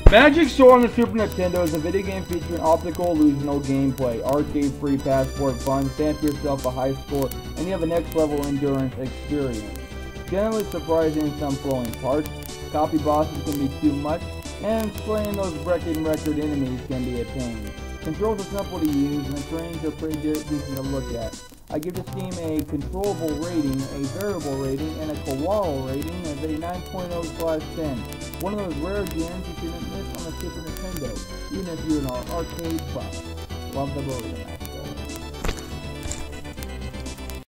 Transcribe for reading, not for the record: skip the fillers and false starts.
Magic Sword on the Super Nintendo is a video game featuring optical illusional gameplay, arcade-free passport fun, stamp yourself a high score, and you have a next-level endurance experience. Generally surprising in some flowing parts, copy bosses can be too much, and slaying those breaking record enemies can be a pain. Controls are simple to use, and the terrains are pretty decent to look at. I give this game a controllable rating, a variable rating, and a koala rating of a 9.0/10. One of those rare games you shouldn't miss on the Super Nintendo, even if you're an arcade buff. Love the Burger.